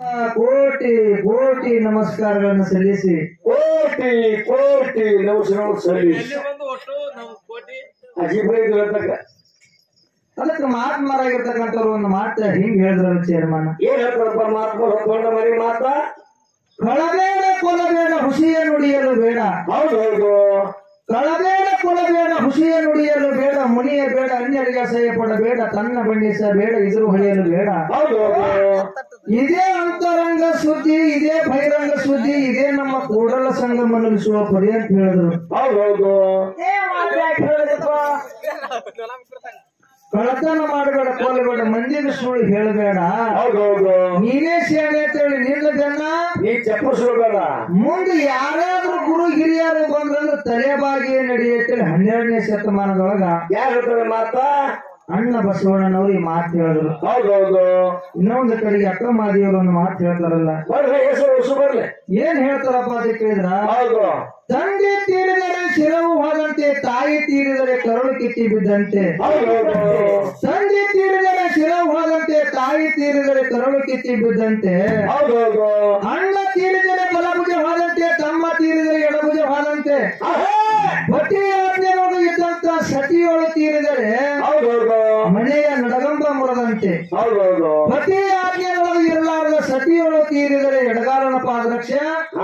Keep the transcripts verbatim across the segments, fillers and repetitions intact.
ಕೋಟಿ ಕೋಟಿ ನಮಸ್ಕಾರಗಳನ್ನು ಸಲ್ಲಿಸಿ ಕೋಟಿ ಕೋಟಿ ನಮಸ್ಕಾರ ಸಲ್ಲಿಸಿ ಅದಕ್ಕೆ ಮಹಾತ್ಮರಾಗಿರ್ತಕ್ಕಂಥವ್ರು ಒಂದು ಮಾತು ಹಿಂಗ್ ಹೇಳಿದ್ರ ಚೇರ್ಮನ್ ಏನ್ ಹೇಳ್ತಾರೆ ಪರಮಾತ್ಮ ಹೊತ್ಕೊಂಡ ಮರಿ ಮಾತ ಕಳಬೇಡ ಕೊಲಬೇಡ ಹುಸಿಯ ನುಡಿಯಲು ಬೇಡ. ಹೌದು ಹೌದು ಕಳಬೇಡ ಕೊಲಬೇಡ ಹುಸಿಯ ನುಡಿಯಲು ಬೇಡ. ಮುನಿಯ ಬೇಡ ಅನ್ಯರಿಗೆ ಅಸಹ್ಯ ಪಡಬೇಡ. ತನ್ನ ಬಣ್ಣಿಸ ಬೇಡ ಇದ್ರು ಹೊಳೆಯಲು ಬೇಡ. ಹೌದು ಹೌದು ಇದೇ ಅಂತರಂಗ ಸುದ್ದಿ, ಇದೇ ಬಹಿರಂಗ ಸುದ್ದಿ, ಇದೇ ನಮ್ಮ ಕೂಡಲ ಸಂಗಮ ನಿಲ್ಲಿಸುವ ಪರಿ ಅಂತ ಹೇಳಿದ್ರು. ಹೌದು ಹೌದು ಕಳತನ ಮಾಡಬೇಡ, ಕೊಲ್ಲಬೇಡ, ಮಂದಿಗೆ ಸುಳ್ಳು ಹೇಳಬೇಡ. ಹೌದು ಹೌದು ನೀನೇ ಸೇನೆ ಅಂತ ಹೇಳಿ ನಿನ್ನ ಜನ ನೀ ಚಪ್ಪರಿಸ್ಬೇಡ. ಮುಂದೆ ಯಾರಾದ್ರೂ ಗುರು ಹಿರಿಯರು ಬಂದ್ರಂದ್ರೆ ತಲೆಬಾಗಿ ನಡೆಯುತ್ತೇಳಿ ಹನ್ನೆರಡನೇ ಶತಮಾನದೊಳಗ ಯಾರು ಹೇಳ್ತಾರೆ ಮಾತ ಅಣ್ಣ ಬಸವಣ್ಣನವ್ರು ಈ ಮಾತು ಹೇಳಿದ್ರು. ಹೌದು ಹೌದು ಇನ್ನೊಂದು ಕಡೆಗೆ ಅಕ್ಕ ಮಾದಿಯವರು ಒಂದು ಮಾತು ಹೇಳ್ತಾರಲ್ಲ, ಬರ್ರಿ ಹೆಸರು ಹೊಸ ಬರ್ಲಿ. ಏನ್ ಹೇಳ್ತಾರಪ್ಪ ಅಂತ ಕೇಳಿದ್ರ, ಹೌದು ತಂದೆ ತೀರಿದರೆ ಶಿರವು ಹೋದಂತೆ, ತಾಯಿ ತೀರಿದರೆ ಕರುಳು ಕಿತ್ತಿ ಬಿದ್ದಂತೆ. ಹೌದು ಹೌದು ತಂದೆ ತೀರಿದರೆ ಶಿರವು ಹೋದಂತೆ, ತಾಯಿ ತೀರಿದರೆ ಕರುಳು ಕಿತ್ತಿ ಬಿದ್ದಂತೆ. ಹೌದು ಹೌದು ಅಣ್ಣ ತೀರಿದರೆ ಬಲಭುಜ ಹೋದಂತೆ, ತಮ್ಮ ತೀರಿದರೆ ಎಡಭುಜ ಹೋದಂತೆ. ಪತಿಯಾಜ್ಞೆಯೊಳಗೆ ಇದ್ದಂತ ಸತಿಯೊಳು ತೀರಿದರೆ ಹೌದು ಹೌದು ಮನೆಯ ನಡಗಂಬ ಮುರದಂತೆ. ಹೌದು ಹೌದು ಪತಿ ಆಜ್ಞೆಯೊಳಗೆ ಇರಲಾರದ ಸತಿಯೊಳು ತೀರಿದರೆ ಎಡಗಾಲನ ಪಾದರಕ್ಷ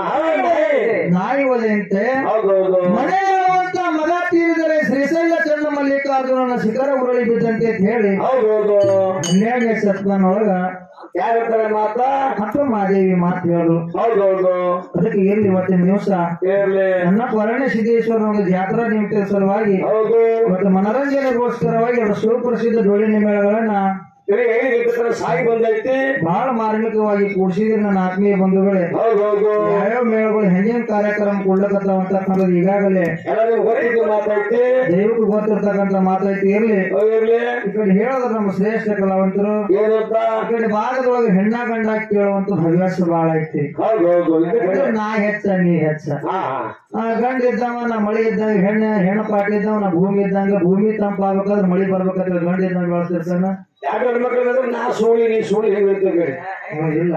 ನಾಯಿ ಒಲೆಯಂತೆ. ಹೌದು ಹೌದು ಮನೆಯಲ್ಲಿರುವಂತ ಮಗ ತೀರಿದರೆ ಶ್ರೀಶೈಲ ಚನ್ನ ಮಲ್ಲಿಕಾರ್ಜುನನ ಶಿಖರ ಉರುಳಿ ಬಿದ್ದಂತೆ ಅಂತ ಹೇಳಿ ಹೌದು ಹೌದು ಹನ್ನೆರಡನೇ ಶತಮಾನೊಳಗ ಯಾರು ಹೇಳ್ತಾರೆ ಮಾತ ಅಕ್ಕ ಮಾದೇವಿ ಮಾತು ಹೇಳಿದ್ರು. ಹೌದು ಹೌದು ಅದಕ್ಕೆ ಎಲ್ಲಿ ಇವತ್ತಿನ ದಿವಸ ಇರ್ಲಿ. ನನ್ನ ಪರಣ ಸಿದ್ದೇಶ್ವರ ಒಂದು ಜಾತ್ರಾ ನಿಮಿತ್ತ ಸಲುವಾಗಿ ಹೌದು ಮತ್ತು ಮನರಂಜನೆಗೋಸ್ಕರವಾಗಿ ಅವರ ಸುಪ್ರಸಿದ್ಧ ಡೊಳ್ಳಿನ ಮೇಳಗಳನ್ನ ಹೇಳಿದ್ರೆ ಸಾಗಿ ಬಂದೈತಿ. ಬಹಳ ಮಾರ್ಮಿಕವಾಗಿ ಕೂಡಿಸಿದ್ರೆ ನನ್ನ ಆತ್ಮೀಯ ಬಂಧುಗಳೇ, ಹೌದು ಹೌದು ಯಾವ್ಯಾವ ಮೇಳಗಳು ಹೆಂಗೇನ್ ಕಾರ್ಯಕ್ರಮ ಕೊಡ್ಲಕತ್ತಾವಂತಕ್ಕಂಥದ್ದು ಈಗಾಗಲೇ ಎಲ್ಲ ನಿಮ್ಗೆ ಗೊತ್ತಿದ್ದು ಮಾತೈತಿ. ದೈವಕ್ಕೆ ಗೊತ್ತಿರ್ತಕ್ಕಂಥ ಮಾತೈತಿ. ಇರ್ಲಿ ಇರ್ಲಿ ಈ ಕಡೆ ಹೇಳಿದ್ರೆ ನಮ್ಮ ಶ್ರೇಷ್ಠ ಕಲಾವಂತರು, ಏನಂತ ಈ ಕಡೆ ಭಾಗದೊಳಗೆ ಹೆಣ್ಣ ಗಂಡ ಕೇಳುವಂತ ಹವ್ಯಾಸ ಬಹಳ ಐತಿ. ಹೌದು ಹೌದು ಅಂದ್ರೆ ನಾ ಹೆಚ್ಚ ನೀ ಹೆಚ್ಚ, ಹಾ ಆ ಗಂಡ ಇದ್ದವ ನಾ ಮಳಿ ಇದ್ದಂಗ, ಹೆಣ್ಣ ಹೆಣ್ಣು ಪಾಟಿ ಇದ್ದವ ನಾ ಭೂಮಿ ಇದ್ದಂಗ. ಭೂಮಿ ತಂಪಾಗ್ಬೇಕಾದ್ರೆ ಮಳಿ ಬರ್ಬೇಕಾದ್ರೆ ಗಂಡ ಇದ್ದಂಗ ಬೆಳೆಸ್ತಿರ್ತಾನ. ಯಾಕೆ ಹೆಣ್ಮಕ್ಳು ನಾ ಸೂಳಿ ನೀ ಸೂಳಿ ಹೆಂಗ್ ಇರ್ತೇವೆ ಇಲ್ಲ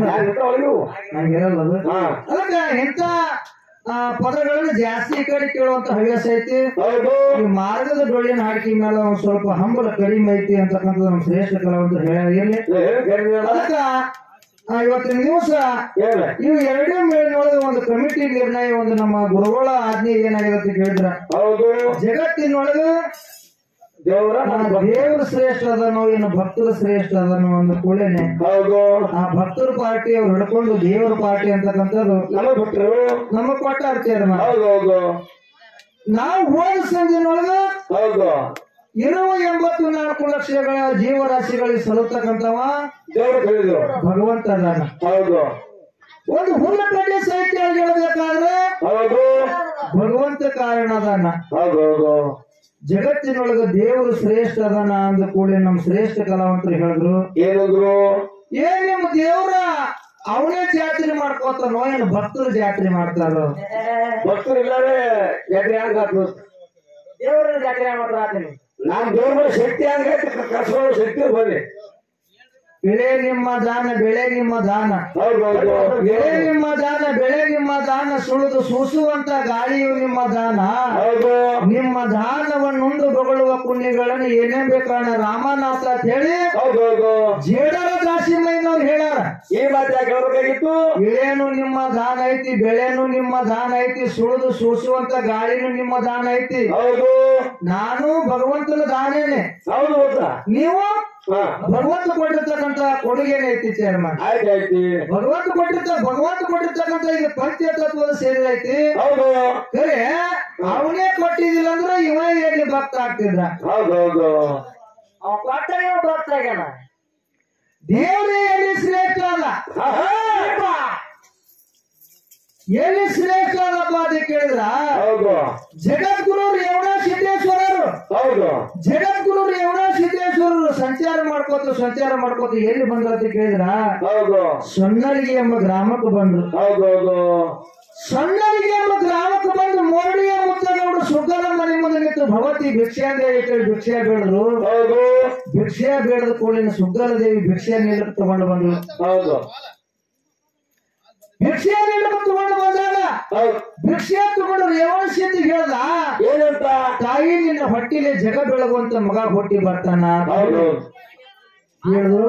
ಹಂಗಿರಲ್ಲ ಅದು. ಹಾ ಅದಕ್ಕೆ ಇಂಥ ಪದಗಳನ್ನು ಜಾಸ್ತಿ ಈ ಕಡೆ ಕೇಳುವಂತ ಹವ್ಯಾಸ ಐತಿ. ಹೌದು ಈ ಮಾರ್ಗದ ಡೊಳ್ಳಿನ ಹಾಡಿಕೆ ಮೇಲೆ ಒಂದ್ ಸ್ವಲ್ಪ ಹಂಬಲ ಕಡಿಮೆ ಐತಿ ಅಂತಕ್ಕಂಥದ್ದು ನಮ್ಮ ಶ್ರೇಷ್ಠ ಕಲಾವಂತರು ಹೇಳಿ. ಅದಕ್ಕ ಇವತ್ತಿನ ದಿವಸ ಹೇಳ ಇವು ಎರಡೇ ಮೇಲಿನೊಳಗೆ ಒಂದು ಕಮಿಟಿ ನಿರ್ಣಯ, ಒಂದು ನಮ್ಮ ಗುರುಗಳ ಆಜ್ಞೆ ಏನಾಗಿದೆ ಅಂತ ಕೇಳಿದ್ರ, ಹೌದು ಜಗತ್ತಿನೊಳಗೆ ದೇವರ ದೇವ್ರ ಶ್ರೇಷ್ಠ ಅದನೋ ಏನು ಭಕ್ತರ ಶ್ರೇಷ್ಠ ಅದನೋ ಒಂದು ಕೂಡೇನೆ ಹೌದು ಆ ಭಕ್ತರ ಪಾರ್ಟಿ ಅವ್ರು ಹಿಡ್ಕೊಂಡು ದೇವರ ಪಾರ್ಟಿ ಅಂತಕ್ಕಂಥದ್ದು ನಮಗ್ ಬಿಟ್ರು. ನಮಗ್ ಕೊಟ್ಟಾರ್ತೀರ. ಹೌದು ಹೌದು ನಾವು ಹೋದ ಸಂಜೆನೊಳಗ ಹೌದು ಇರುವ ಎಂಬತ್ತು ನಾಲ್ಕು ಲಕ್ಷಗಳ ಜೀವರಾಶಿಗಳಿಗೆ ಸಲ್ಲತಕ್ಕಂಥವ ದೇವರು ತಿಳಿದು ಭಗವಂತ ಅದಾನ. ಹೌದು ಒಂದು ಹುಲ್ಲ ಕಡ್ಡೆ ಸಾಹಿತ್ಯ ಹೇಳಬೇಕಾದ್ರೆ ಹೌದು ಭಗವಂತ ಕಾರಣ ಅದಾನ. ಹೌದು ಹೌದು ಜಗತ್ತಿನೊಳಗ ದೇವರು ಶ್ರೇಷ್ಠ ಅದಾನ ಅಂದ ಕೂಡಲೇ ನಮ್ ಶ್ರೇಷ್ಠ ಕಲಾವಂತರು ಹೇಳಿದ್ರು, ಏನಿದ್ರು ಏನ್ ನಿಮ್ ದೇವ್ರ ಅವನೇ ಜಾತ್ರೆ ಮಾಡ್ಕೋತಾನೋ ಏನು ಭಕ್ತರು ಜಾತ್ರೆ ಮಾಡ್ತಾರೋ? ಭಕ್ತರು ಇಲ್ಲಾರೆ ಜಾತ್ರೆ ಹಂಗ ದೇವ್ರ ಜಾತ್ರೆ ಮಾಡ್ತಾರ. ನಾನ್ ದೇವ್ರ ಮೇಲೆ ಶಕ್ತಿ ಹಂಗ ಕರ್ಸೋ ಶಕ್ತಿ ಬನ್ನಿ. ಬೆಳೆ ನಿಮ್ಮ ದಾನ, ಬೆಳೆ ನಿಮ್ಮ ದಾನ, ಹೌದು ಹೌದು ಬೆಳೆ ನಿಮ್ಮ ದಾನ, ಬೆಳೆ ನಿಮ್ಮ ದಾನ, ಸುಳಿದು ಸೂಸುವಂತ ಗಾಳಿಯು ನಿಮ್ಮ ದಾನ. ಹೌದು ನಿಮ್ಮ ದಾನವನ್ನುಂಡು ಬೊಗಳುವ ಪುಣ್ಯಗಳನ್ನು ಏನೇನ್ ಬೇಕಾಣ ರಾಮನಾಥ ಅಂತ ಹೇಳಿ ಹೌದು ಹೌದು ಜೇಡರ ದಾಸಿಮಯ್ಯನವ್ರು ಹೇಳ್ಯಾರ. ಈ ಮಾತು ಯಾಕೆ ಹೇಳ್ಬೇಕಾಗಿತ್ತು? ಬೆಳೆನು ನಿಮ್ಮ ದಾನ ಐತಿ, ಬೆಳೆನು ನಿಮ್ಮ ದಾನ ಐತಿ, ಸುಳಿದು ಸೂಸುವಂತ ಗಾಳಿನೂ ನಿಮ್ಮ ದಾನ ಐತಿ. ಹೌದು ನಾನು ಭಗವಂತನ ದಾನೇನೆ, ಹೌದು ಹೌದಾ ನೀವು ಹಾ ಭಗವಂತ ಕೊಟ್ಟಿರ್ತಕ್ಕಂಥ ಕೊಡುಗೆನೇ ಐತಿ ಚೇರ್ಮನ್. ಆಯ್ತು ಆಯ್ತು ಭಗವಂತ ಕೊಟ್ಟಿರ್ತ ಭಗವಂತ ಕೊಟ್ಟಿರ್ತಕ್ಕಂಥ ಈಗ ಪಂಚತತ್ವದ ಸೇರಿದೈತಿ. ಹೌದು ಖರೆ ಅವನೇ ಕೊಟ್ಟಿದ್ದಿಲ್ಲ ಅಂದ್ರೆ ಇವ ಎಲ್ಲಿ ಭಕ್ತ ಆಗ್ತಿದ್ರ? ಹೌದು ಹೌದು ಅವ ಕೊಟ್ಟ ಇವ ಭಕ್ತ ಆಗ್ಯಾನ. ದೇವರೇ ಎಲ್ಲಿ ಶ್ರೇಷ್ಠ ಅಲ್ಲ, ಎಲ್ಲಿ ಶ್ರೇಷ್ಠ ಅಲ್ಲಪ್ಪ ಅಂತ ಕೇಳಿದ್ರ ಹೌದು ಜಗದ್ಗುರು ರೇವಣ ಸಿದ್ದೇಶ್ವರರು. ಹೌದು ಜಗದ್ಗುರು ರೇವಣ ಸಿದ್ದೇಶ್ವರರು ಸಂಚಾರ ಮಾಡ್ಕೋತ ಸಂಚಾರ ಮಾಡ್ಕೋತ ಎಲ್ಲಿ ಬಂದ್ರ ಅಂತ ಕೇಳಿದ್ರ ಹೌದು ಸೊನ್ನಲಿಗೆ ಎಂಬ ಗ್ರಾಮಕ್ಕೆ ಬಂದ್ರು. ಹೌದು ಹೌದು ಸೊನ್ನಲಿಗೆ ಎಂಬ ಗ್ರಾಮಕ್ಕೆ ಬಂದು ಮೋರಡಿಯ ಮುತ್ತಗೌಡರು ಸುಗ್ಗಲ ಮನೆ ಮುಂದೆ ನಿಂತು ಭಗವತಿ ಭಿಕ್ಷೆ ಅಂದ್ರೆ ಭಿಕ್ಷೆ ಬೇಡದ್ರು. ಹೌದು ಭಿಕ್ಷೆ ಬೇಡದ ಕೂಡಲಿನ ಸುಗ್ಗಲ ದೇವಿ ಭಿಕ್ಷೆ ನೀಡಕ್ಕೆ ತಗೊಂಡು ಬಂದ್ರು. ಹೌದು ಭಿಕ್ಷೆ ನೀಡಬೇಕು ತಗೊಂಡು ಬಂದಾಗ ಹೌದು ಭಿಕ್ಷೆ ತಗೊಂಡು ರೇವಣ ಸಿದ್ಧಿ ಹೇಳ್ದ ಏನಂತ ತಾಯಿ ನಿನ್ನ ಹೊಟ್ಟಿಲೆ ಜಗ ಬೆಳಗುವಂತ ಮಗ ಹುಟ್ಟಿ ಬರ್ತಾನ ಹೌದು ಹೇಳು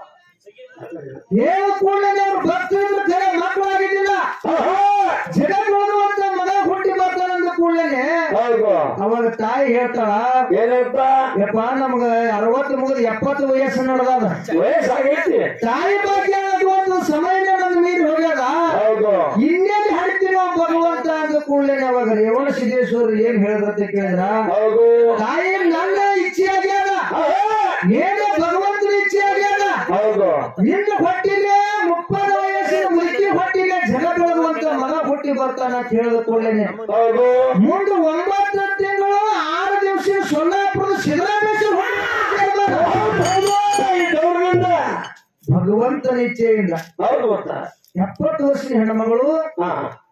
ಏನು ಕೂಡಲೇ ಅವ್ರು ಭಕ್ತರಿಂದ ಜನ ಮಕ್ಕಳಾಗಿದ್ದಿಲ್ಲ ಜಗ ಬೆಳಗುವಂತ ಮಗ ಹುಟ್ಟಿ ಬರ್ತಾನಂದ ಕೂಡಲೇ ಹೌದು ಅವಾಗ ತಾಯಿ ಹೇಳ್ತಾಳ ಏನಂತ ಯಪ್ಪ ನಮಗ ಅರವತ್ತು ಮುಗಿದ ಎಪ್ಪತ್ತು ವಯಸ್ಸು ನಡೆದಾದ ವಯಸ್ಸಾಗೈತಿ ತಾಯಿ ಬಗ್ಗೆ ಆಗುವಂತ ಸಮಯನೇ ನನ್ನ ಮೀರಿ ಹೋಗ್ಯದ ಹೌದು ಇನ್ನೇನು ಹಾಡ್ತೀನೋ ಭಗವಂತ ಅಂದ ಕೂಡಲೇ ಅವಾಗ ರೇವಣ ಸಿದ್ದೇಶ್ವರ ಏನ್ ಹೇಳಿದ್ರಂತ ಕೇಳಿದ್ರ ಹೌದು ತಾಯಿ ನನ್ನ ಇಚ್ಛೆ ಆಗ್ಯಾದ ಏನೋ ಭಗವಂತನ ಇಚ್ಛೆ ಆಗ್ಯಾದ ಹೌದು ನಿನ್ನ ಹೊಟ್ಟಿಲೆ ಮುಪ್ಪದ ವಯಸ್ಸಿನ ಮುದುಕಿ ಹೊಟ್ಟಿಲೆ ಜಗ ಬೆಳಗುವಂತ ಮಗ ಹುಟ್ಟಿ ಬರ್ತಾನ ಅಂತ ಹೇಳಿದ ಕೂಡಲೇ ಹೌದು ಮುಂದೆ ಒಂಬತ್ತು ತಿಂಗಳು ಆರು ದಿವಸ ಸೊಲ್ಲಾಪುರದ ಸಿದ್ದರಾಮೇಶ್ವರ ಗೌರವಿಂದ ಭಗವಂತನ ಇಚ್ಛೆಯಿಂದ ಹೌದು ಮತ್ತ ಎಪ್ಪತ್ತು ವರ್ಷದ ಹೆಣ್ಮಗಳು ಹಾ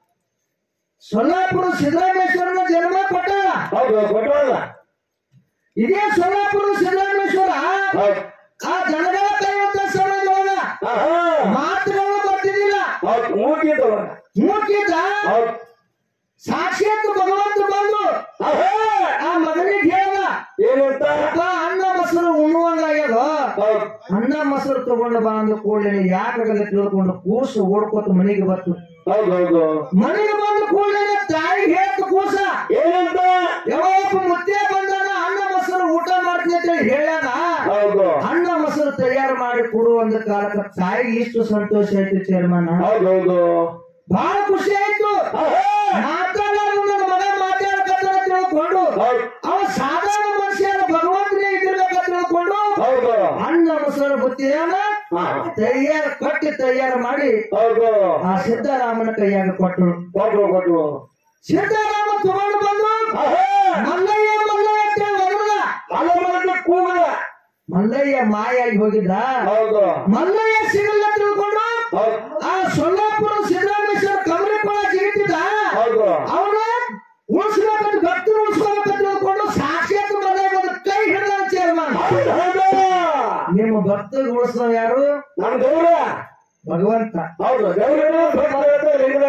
ಸೊಲ್ಲಾಪುರ ಸಿದ್ದರಾಮೇಶ್ವರನ ಜನ್ಮ ಕೊಟ್ಟಾಳ ಹೌದು ಕೊಟ್ಟವಲ್ಲ ಇದೇ ಸೊಲ್ಲಾಪುರ ಸಿದ್ದರಾಮೇಶ್ವರ ಹೌದು ಆ ಜನಗಳ ಕೈವಂತ ಸಮಯದೊಳಗ ಆಹಾ ಮಾತುಗಳು ಬರ್ತಿದ್ದಿಲ್ಲ ಹೌದು ಮೂಗಿದವ ಮೂರ್ತಿದ್ದ ಹೌದು ಸಾಕ್ಷಾತ್ ಭಗವಂತ ಬಂದು ಆಹಾ ಆ ಮಗನಿಗೆ ಹೇಳ್ದ ಏನಂತ ಅಪ್ಪ ಅನ್ನ ಮೊಸರು ಉಣ್ಣುವಂಗಾಗ್ಯದ ಹೌದು ಅನ್ನ ಮೊಸರು ತಗೊಂಡು ಬಾ ಅಂದ ಕೂಡಲೇ ಯಾಕಾಗಲ್ಲ ತಿಳ್ಕೊಂಡು ಕೂಸು ಓಡ್ಕೋತ ಮನೆಗೆ ಬತ್ತು ಹೌದು ಹೌದು ಮನೆಗೆ ಬಂದ ಕೂಡಲೇ ತಾಯಿಗೆ ಹೇಳ್ತು ಕೂಸ ಏನಂತ ಯಾವಪ್ಪ ಮುದ್ದೆ ಬಂದಾನ ಅನ್ನ ಮೊಸರು ಊಟ ಮಾಡ್ತೀನಿ ಅಂತ ಹೇಳಿ ಹೇಳ್ಯಾನ ಹೌದು ಅನ್ನ ಮೊಸರು ತಯಾರು ಮಾಡಿ ಕೊಡು ಅಂದ ಕಾಲಕ್ಕ ತಾಯಿಗೆ ಇಷ್ಟು ಸಂತೋಷ ಆಯ್ತು ಚೇರ್ಮನ್ ಹೌದು ಹೌದು ಬಹಳ ಖುಷಿ ಆಯ್ತು ಮಾತಾಡೋದು ನನ್ನ ಮಗ ಮಾತಾಡಕತ್ತ ತಿಳ್ಕೊಂಡು ಹೌದು ಅವ ಸಾಧಾರಣ ಮನುಷ್ಯ ಭಗವಂತನೇ ಇದ್ದಿರ್ಬೇಕಂತ ತಿಳ್ಕೊಂಡು ಹೌದು ಅನ್ನ ಮೊಸರು ಬುತ್ತಿಯಾನ ತಯಾರು ಕಟ್ಟಿ ತಯಾರು ಮಾಡಿ ಹೌದು ಆ ಸಿದ್ದರಾಮನ ಕೈಯಾಗ ಕೊಟ್ಟರು ಕೊಟ್ರು ಕೊಟ್ರು ಸಿದ್ದರಾಮ ತಗೊಂಡು ಬಂದು ಮಲ್ಲಯ್ಯ ಮಲ್ಲಯ್ಯ ಅಂತ ಹೊರಡ ಅಲ್ಲ ಕೂಗಲ ಮಲ್ಲಯ್ಯ ಮಾಯಾಗಿ ಹೋಗಿದ್ದ ಹೌದು ಮಲ್ಲಯ್ಯ ಸಿಗಲ್ಲ ತಿಳ್ಕೊಂಡು ಹೌದು ಆ ಸೊಲ್ಲಾಪುರ ಸಿದ್ದರಾಮೇಶ್ವರ ಕಮರಿಪುರ ಜಿಗಿತಿದ್ದ ಹೌದು ಅವನ ಉಳಿಸ್ಬೇಕಂತ ಭಕ್ತರು ಉಳಿಸ್ಬೇಕಂತ ತಿಳ್ಕೊಂಡು ಸಾಕ್ಷಾತ್ ಮಲ್ಲಯ್ಯ ಬಂದು ಕೈ ಹಿಡಿದ ಚೇರ್ಮನ್ ಹೌದು ನಿಮ್ಮ ಭಕ್ತರು ಉಳಿಸ್ತಾವ ಯಾರು ನಮ್ ಗೌರ ಭಗವಂತ ಹೌದು ಗೌರ ಲಿಂಗ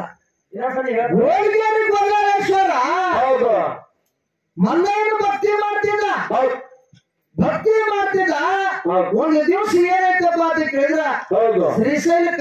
ಹೋಳಿಗೇರಿ ಗೊಲ್ಲಾಳೇಶ್ವರ ಹೌದು ಮಲ್ಲಯ್ಯನ ಭಕ್ತಿ ಮಾಡ್ತಿದ್ದ ಹೌದು ಭಕ್ತಿ ಮಾಡ್ತಿದ್ದ ಹೌದು ಒಂದು ದಿವಸ ಏನಾಯ್ತಪ್ಪ ಅಂತ ಕೇಳಿದ್ರ ಹೌದು ಶ್ರೀಶೈಲಕ್ಕ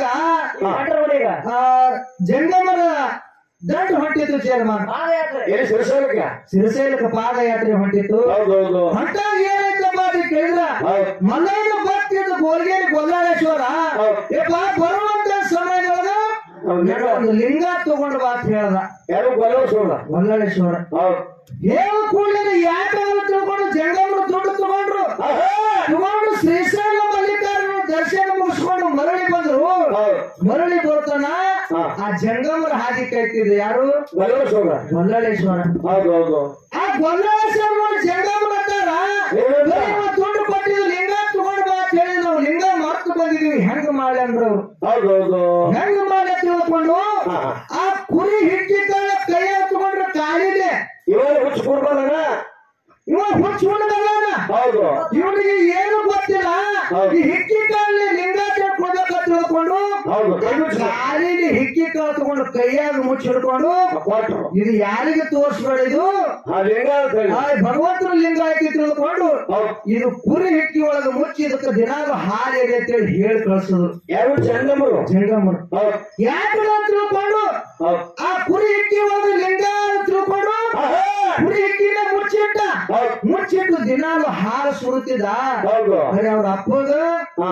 ಆ ಜಂಗಮರ ದಂಡ ಹೊಂಟಿತ್ತು ಚೇರ್ಮನ್ ಎಲ್ಲಿ ಶಿರಸೇನಕ್ಕೆ ಶ್ರೀಶೈಲಕ್ಕ ಪಾದಯಾತ್ರೆ ಹೊಂಟಿತ್ತು ಹೌದು ಹೌದು ಹೊಂಟಾಗ ಏನಾಯ್ತಪ್ಪ ಅಂತ ಕೇಳಿದ್ರ ಹೌದು ಮಲ್ಲಯ್ಯನ ಭಕ್ತಿ ಇದ್ದು ಗೋಲ್ಗೇರಿ ಗೊಲ್ಲಾಳೇಶ್ವರ ಹೌದು ಯಪ್ಪ ಬರುವಂತ ಸಮಯದೊಳಗ ಹೌದು ಒಂದು ಲಿಂಗ ತಗೊಂಡು ಬಾ ಅಂತ ಹೇಳ್ದ ಯಾರು ಗೊಲ್ಲೋಣ ಗೊಲ್ಲಾಳೇಶ್ವರ ಹೌದು ಹೇಳ ಕೂಡಲೇ ಯಾಕೆ ತಿಳ್ಕೊಂಡು ಜಂಗಮರು ದುಡ್ಡು ತಗೊಂಡ್ರು ತಗೊಂಡು ಶ್ರೀಶೈಲ ಮಲ್ಲಿಕಾರ್ಜುನ ದರ್ಶನ ಮುಗಿಸ್ಕೊಂಡು ಮರಳಿ ಬಂದ್ರು ಹೌದು ಮರಳಿ ಬರ್ತಾನ ಹಾ. ಆ ಜಂಗಮರ ಹಾದಿ ಕೈತಿದ್ರು ಯಾರು ಗೊಲ್ಲೋಣ ಗೊಲ್ಲಾಳೇಶ್ವರ ಹೌದು ಹೌದು ಆ ಗೊಲ್ಲಾಳೇಶ್ವರ ನೋಡಿ ಜಂಗಮರ ಅಂತಾರ ಏನಂತ? "ಇವ ದುಡ್ಡು ಕೊಟ್ಟಿದ್ರು ಲಿಂಗ ತಗೊಂಡು ಬಾ ಅಂತ ಹೇಳಿ ನಾವು ಲಿಂಗ ಮರ್ತು ಬಂದಿದೀವಿ ಹೆಂಗ್ ಮಾಡ್ಲಿ ಅಂದ್ರು ಅವ್ರು ಹೌದು ಹೌದು ಹೆಂಗ್ ಮಾಡ್ಲಿ ತಿಳ್ಕೊಂಡು ಹಾ. ಆ ಕುರಿ ಹಿಟ್ಟಿದ್ದಾಳ ಕೈ ತಗೊಂಡ್ರೆ ಕಾಲಿದೆ ಇವಾಗ ಹುಚ್ಚ ಕೂರ್ಬಲ್ಲ ಇವ ಹುಚ್ಚ ಹುಡುಗಲ್ಲ ಹೌದು ಇವನಿಗೆ ಏನು ಗೊತ್ತಿಲ್ಲ ಹೌದು. ಈ ಹಿಕ್ಕಿ ಕಾಲಲ್ಲಿ ಲಿಂಗಾಚಾರ ಕೊಡ್ಬೇಕ ತಿಳ್ಕೊಂಡು ಹೌದು ಕೈ ಮುಚ್ಚ ಕಾಲಿಗೆ ಹಿಕ್ಕಿ ಕಾಲು ತಗೊಂಡು ಕೈಯಾಗ ಮುಚ್ಚಿ ಹಿಡ್ಕೊಂಡು ಕೊಟ್ರು ಇದು ಯಾರಿಗೆ ತೋರಿಸ್ಬೇಡ ಇದು ಆ ಲಿಂಗ ಅಂತ ಹೇಳಿ. ಆ ಭಗವಂತನ ಲಿಂಗ ಐತಿ ತಿಳ್ಕೊಂಡು ಹೌದು ಇದು ಕುರಿ ಹಿಕ್ಕಿ ಒಳಗೆ ಮುಚ್ಚಿ ಇದಕ್ಕೆ ದಿನಾಲು ಹಾಲು ಇದೆ ಅಂತ ಹೇಳಿ ಹೇಳಿ ಕಳ್ಸಿದ್ರು ಯಾರು ಚಂದಮರು ಜಂಗಮರು ಹೌದು ಯಾಕೆ ತಿಳ್ಕೊಂಡು ಹೌದು ಆ ಕುರಿ ಹಿಕ್ಕಿ ಒಳಗೆ ಲಿಂಗ ಅಂತ ತಿಳ್ಕೊಂಡು ಕುರಿ ಹಿಕ್ಕಿನ ಮುಚ್ಚಿಟ್ಟ ಹೌದು ಮುಚ್ಚಿಟ್ಟು ದಿನಾಲು ಹಾಲು ಸುರುತ್ತಿದ್ದ ಹೌದು ಖರೆ ಅವ್ರ ಅಪ್ಪಗ ಹಾ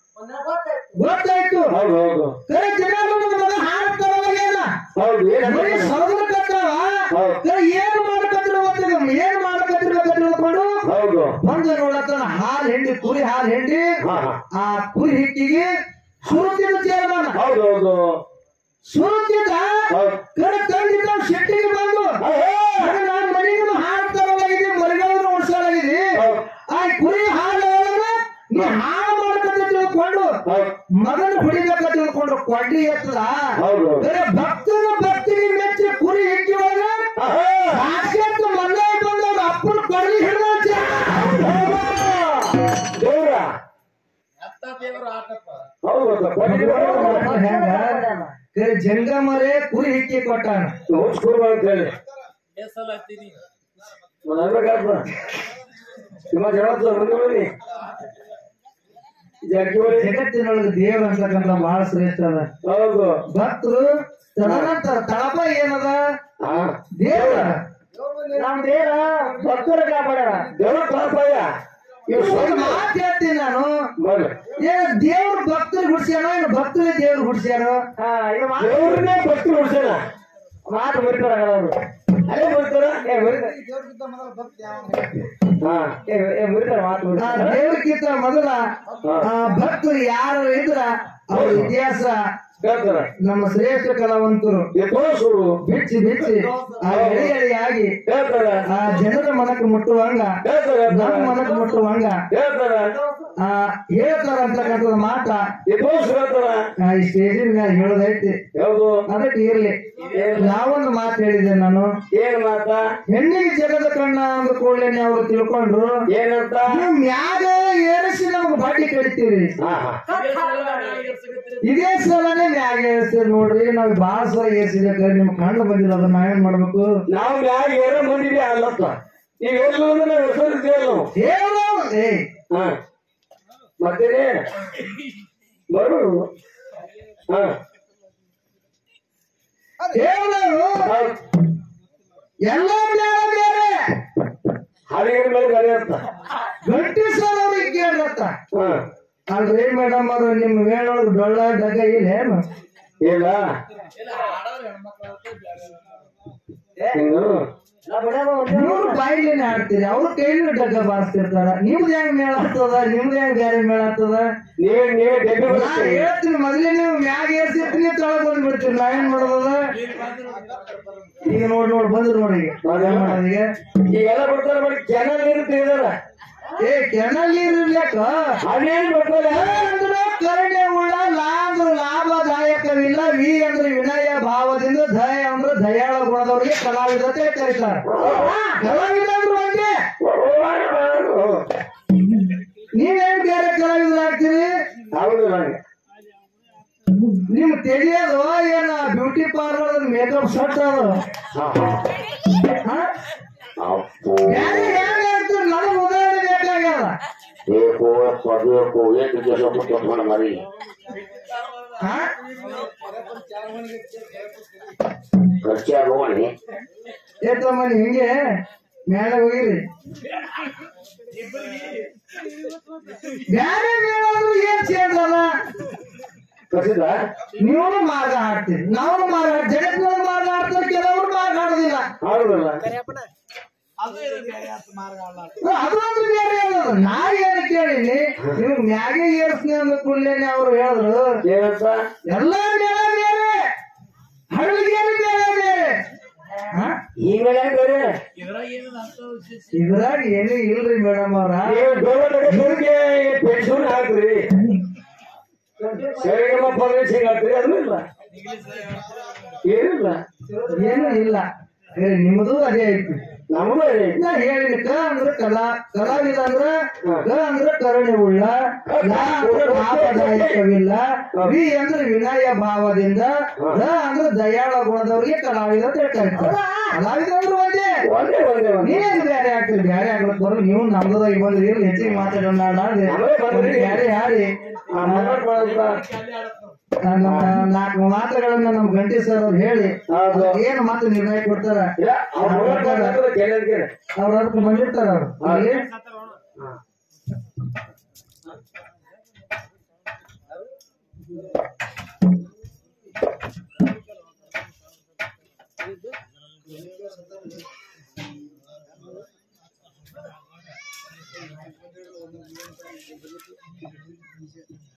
ಗೊತ್ತಾಯ್ತು ಹೌದು ಹೌದು ಖರೆ ದಿನಾಲು ನನ್ನ ಮಗ ಹಾಲು ತರವಾಗೇನ ಹೌದು ಏನ್ ಬರೀ ಸೌದ್ರ ಕಟ್ಟವ ಹೌದು. ಖರೆ ಏನ್ ಮಾಡ್ಕತ್ತಿರ ಗೊತ್ತಿಲ್ಲ ಏನ್ ಮಾಡ್ಕತ್ತಿರ್ಬೇಕ ತಿಳ್ಕೊಂಡು ಹೌದು ಬಂದು ನೋಡತ್ತನ ಹಾಲು ಹಿಂಡಿ ಕುರಿ ಹಾಲು ಹಿಂಡಿ ಹಾ ಹಾ ಆ ಕುರಿ ಹಿಕ್ಕಿಗೆ ಸುರುತ್ತಿದ್ದ ಚೇರ್ಮನ್ ಹೌದು ಹೌದು ಸುರುತ್ತಿದ್ದ ಹೌದು ಖರೆ ತಂದಿದ್ದ ಶೆಟ್ಟಿಗೆ ಬಂದು ಖರೆ ನಾನ್ ಮನೆಗೂ ಹಾಲು ತರವಾಗಿದೆ ಮರಿಗಳನ್ನು ಉಡ್ಸಲಾಗಿದೆ ಹೌದು ಆ ಕುರಿ ಹಾಲು ಒಳಗ ನೀ ಹಾಳು ಮಾಡ್ಕತ್ತ ತಿಳ್ಕೊಂಡು ಹೌದು ಮಗನ ಹೊಡಿಬೇಕ ತಿಳ್ಕೊಂಡು ಕೊಡ್ಲಿ ಎತ್ತದ ಹೌದು ಬೇರೆ ಭಕ್ತನ ಭಕ್ತಿಗೆ ಮೆಚ್ಚಿ ಕುರಿ ಹಿಕ್ಕಿ ಒಳಗ ಸಾಕ್ಷಾತ್ ಮಲ್ಲಯ್ಯ ಬಂದವ್ರ ಅಪ್ಪನ ಕೊಡ್ಲಿ ಹಿಡಿದ ದೇವ್ರ ಹೌದು ಹೆಂಗ ಕರೆ ಜಂಗಮರೇ ಕುರಿ ಹಿಕ್ಕಿ ಕೊಟ್ಟಾನ ಹೋಗ್ಸ್ಕೊಡ್ಬಾ ಅಂತ ಹೇಳಿ ಅನ್ಬೇಕಾಗ್ತದ ನಿಮ್ಮ ಜವಾಬ್ದ ಬಂದ್ಬಿಡಿ ಜಾರಕಿಹೊಳಿ ಜಗತ್ತಿನೊಳಗೆ ದೇವ್ರ ಅಂತಕ್ಕಂಥ ಬಹಳ ಶ್ರೇಷ್ಠ ಅದ. ಹೌದು ಭಕ್ತರು ತದನಂತರ ತಳಪ ಏನದ ಹಾ ದೇವ್ರ ನಮ್ ದೇವ್ರ ಭಕ್ತರ ಕಾಪಾಡ್ಯಾರ. ದೇವ್ರ ಪಾಪಯ್ಯ ಇವ್ ಒಂದು ಮಾತು ಹೇಳ್ತೀನಿ ನಾನು, ಬರ್ರಿ ಏನ್ ದೇವ್ರ ಭಕ್ತರು ಹುಡ್ಸ್ಯಾನೋ ಏನು ಭಕ್ತರೇ ದೇವ್ರು ಹುಡ್ಸ್ಯಾರೋ? ದೇವ್ರನ್ನೇ ಭಕ್ತಿ ಉಡ್ಸೋಣ ಮಾತು ಬರೀತಾರ ಅವರು ಅದೇ ಬರ್ತಾರ ಹಾ ದೇವ್ರಕ್ಕಿಂತ ಮೊದಲ ಆ, ಭಕ್ತರು ಯಾರು ಇದ್ರ ಅವ್ರ ಇತಿಹಾಸ ಹೇಳ್ತಾರ ನಮ್ಮ ಶ್ರೇಷ್ಠ ಕಲಾವಂತರು ಎತ್ತೋಸುರು ಬಿಚ್ಚಿ ಬಿಚ್ಚಿ ಆ ಎಳಿ ಎಳಿಯಾಗಿ ಹೇಳ್ತಾರ ಆ ಜನರ ಮನಕ್ಕೆ ಮುಟ್ಟುವಂಗ ಹೇಳ್ತಾರ ನಮ್ಮ ಮನಕ್ಕೆ ಮುಟ್ಟುವಂಗ ಹೇಳ್ತಾರ ಆ ಹೇಳ್ತಾರ ಅಂತಕ್ಕಂಥದ್ದು ಮಾತ ಎತ್ತೋಸು ಹೇಳ್ತಾರ ಆ, ಈ ಸ್ಟೇಜಿನ ಮ್ಯಾಲ ಹೇಳೋದೈತಿ. ಯಾವುದು ಅದಕ್ಕೆ ಇರ್ಲಿ ಯಾವೊಂದು ಮಾತು ಹೇಳಿದೆ ನಾನು, ಏನ್ ಮಾತ ಹೆಣ್ಣಿಗೆ ಜಗದ ಕಣ್ಣ ಅಂದ ಕೂಡಲೇ ಅವ್ರು ತಿಳ್ಕೊಂಡ್ರು ಏನಂತ ನೀವು ಮ್ಯಾಗ ಏರಿಸಿ ನಮ್ಗೆ ಬಾಟಿ ಕಡಿತೀರಿ, ಹಾ ಹಾ ಇದೇ ಸಲನೇ ಮ್ಯಾಗ ಏರಿಸ್ತೀರಿ ನೋಡ್ರಿ. ನಾವ್ ಬಾಳ ಸಲ ಏರ್ಸಿದ ನಿಮ್ ಕಣ್ಣು ಬಂದಿಲ್ಲ, ಅದನ್ನ ನಾವೇನ್ ಮಾಡ್ಬೇಕು? ನಾವು ಮ್ಯಾಗ ಏನೋ ಬಂದಿದ್ವಿ ಅಲ್ಲತ್ತ ಈಗ ಎಲ್ಲ ನಾವು ಹೆಸರಿದ್ದೇವೆ ನಾವು ಹೇಳು ಏ ಹಾ ಮತ್ತೇನೆ ಬರು ಹಾ ಹೇಳು ಹೌದ್. ಎಲ್ಲ ಮ್ಯಾಲ ಬೇರೆ ಹಾಡಿಗೆ ಮೇಲೆ ಗಾಡಿ ಅಂತ ಗಂಟಿ ಸಲ ಅವ್ರಿಗೆ ಕೇಳ್ರತ್ತ. ಹಾ ಅಲ್ರಿ ಮೇಡಮ್ ಅವ್ರು ನಿಮ್ ವೇಳೊಳಗೆ ಡೊಳ್ಳ ಡಗ ಇಲ್ಲ ಏನು? ಇಲ್ಲ ಹಿಂಗ ಮೂರು ಬಾಯಿಲೇನೆ ಆಡ್ತೀರಿ, ಅವ್ರ ಕೈಲಿ ಡಗ್ಗ ಬಾರಿಸ್ತಿರ್ತಾರ. ನಿಮ್ದು ಹೆಂಗ್ ಮೇಳ ಆಗ್ತದ, ನಿಮ್ದು ಹೆಂಗ್ ಬೇರೆ ಮೇಳ ಆಗ್ತದ? ನೀವೇ ನೀವೇ ಡೆಬ್ಬಿ ನಾ ಬರ್ತೀರಿ ಹೇಳ್ತೀನಿ ಮೊದ್ಲೇ ನೀವು ಮ್ಯಾಗ ಏರ್ಸಿರ್ತೀನಿ, ತೊಳಗ್ ಬಂದ್ಬಿಡ್ತೀರಿ. ನಾವೇನ್ ಮಾಡೋದ? ಈಗ ನೋಡ್ ನೋಡ್ ಬಂದ್ರು ನೋಡಿ ಈಗ. ಏನ್ ಮಾಡೋದು ಈಗ? ಈಗೆಲ್ಲ ಬರ್ತಾರ ಬರೀ ಕೆನಲ್ ನೀರು ತೆಗೆದಾರ ಏ ಕೆನಲ್ ನೀರ್ ಇರ್ಲಿಕ್ಕ ಅದೇನ್ ಬರ್ತಾರೆ ಅಂದ್ರ ಕರುಣೆ ಉಳ್ಳ, ಲಾ ಅಂದ್ರ ಲಾಭದಾಯಕವಿಲ್ಲ, ವಿ ಅಂದ್ರೆ ವಿನಯ ಭಾವದಿಂದ, ದಯ ಅಂದ್ರೆ ದಯಾಳ ಗುಣದವರಿಗೆ ಕಲಾವಿದ ಅಂತ ಕರೀತಾರ. ಕಲಾವಿದ ಅಂದ್ರು ಒಂದೇ, ನೀವೇನ್ ಬೇರೆ ಕಲಾವಿದರಾಗ್ತೀರಿ? ಹೌದು ನಂಗೆ ನಿಮ್ ತಿಳಿಯೋದು ಏನ ಬ್ಯೂಟಿ ಪಾರ್ಲರ್ ಮೇಕಪ್ ಸೆಟ್ ಅದು ಹಾ ಹಾ? ಅಪ್ಪು ಬ್ಯಾರೆ ಹೆಂಗ್ ಹೇಳ್ತೀರಿ? ನನಗ್ ಉದಾಹರಣೆ ಬೇಕಾಗ್ಯದ. ಬೇಕು ಬೇಕು ಏಕೆ ಕೆಲಸ ಮುಟ್ಟ ಮರಿ ಹಾ? ಖರ್ಚು ನೋಡಿ ಏತಮ್ಮನಿ ಹಿಂಗೆ ಮೇಲೆ ಹೋಗಿರಿ. ಬ್ಯಾರೆ ಮೇಳಾದ್ರು ಏನ್ ಚೇಂಜ್ ಅಲ್ಲ? ಕಸಿದ ನೀವು ಮಾರ್ಗ ಹಾಡ್ತೀರಿ, ನಾವು ಮಾರ್ಗ ಜಗತ್ತಿನೊಳಗೆ ಮಾರ್ಗ ಹಾಡ್ತಾರೆ, ಕೆಲವರು ಮಾರ್ಗ ಹಾಡೋದಿಲ್ಲ. ಹೌದಲ್ಲ ಅದು ಅಂದ್ರೆ ಬೇರೆ ಹೇಳೋದು. ನಾ ಏನು ಕೇಳಿನಿ, ನೀವು ಮ್ಯಾಗೆ ಏರ್ಸ್ನಿ ಅಂದ ಕೂಡಲೇನೆ ಅವ್ರು ಹೇಳಿದ್ರು ಏನಂತ ಎಲ್ಲ ಮೇಳ ಬೇರೆ, ಹಡಲಿಗೇರಿ ಮೇಳ ಬೇರೆ. ಹಾ? ಈ ಮೇಲೆ ಬೇರೆ ಇದ್ರಾಗ ಏನೂ ಇಲ್ರಿ ಮೇಡಮ್ ಅವ್ರ. ನೀವು ಡೋಲಗೆ ಪೆನ್ಷನ್ ಹಾಕ್ರಿ ಸರಿಗಮ್ಮ ಪರ್ಮಿಷನ್ ಹಾಕ್ರಿ ಅದು ಇಲ್ಲ ಏನಿಲ್ಲ ಏನೂ ಇಲ್ಲ. ಏ, ನಿಮ್ಮದು ಅದೇ ಐತಿ. ನಮ್ಮದು ನಾ ಹೇಳಿದ ಕ ಅಂದ್ರ ಕಲಾ ಕಲಾವಿದ ಅಂದ್ರ ಕ ಅಂದ್ರ ಕರುಣೆ ಉಳ್ಳ, ಲಾ ಅಂದ್ರ ಲಾಭದಾಯಕವಿಲ್ಲ, ವಿ ಅಂದ್ರ ವಿನಯ ಭಾವದಿಂದ, ದ ಅಂದ್ರ ದಯಾಳ ಗುಣದವ್ರಿಗೆ ಕಲಾವಿದ ಅಂತ ಕರೀತಾರೆ. ಕಲಾವಿದ ಅಂದ್ರ ಒಂದೇ, ಒಂದೇ ಒಂದೇ ಒಂದೇ ನೀವೇನು ಬೇರೆ ಆಗ್ತೀರಿ? ಬೇರೆ ಆಗ್ಲಕ್ ಬರೋ ನೀವು ನಮ್ದಾಗಿ ಬಂದ್ರಿ, ಹೆಚ್ಚಿಗೆ ಮಾತಾಡೋಣ ಬೇರೆ ಹಾಡಿ ನಾಲ್ಕು ಮಾತುಗಳನ್ನ ನಮ್ ಗಂಟಿ ಸರ್ ಅವ್ರು ಹೇಳಿ ಏನು ಮಾತು ನಿರ್ಣಯ ಕೊಡ್ತಾರ. ಅವ್ರ ಅದಕ್ಕೆ ಬಂದಿರ್ತಾರ ಅವ್ರು.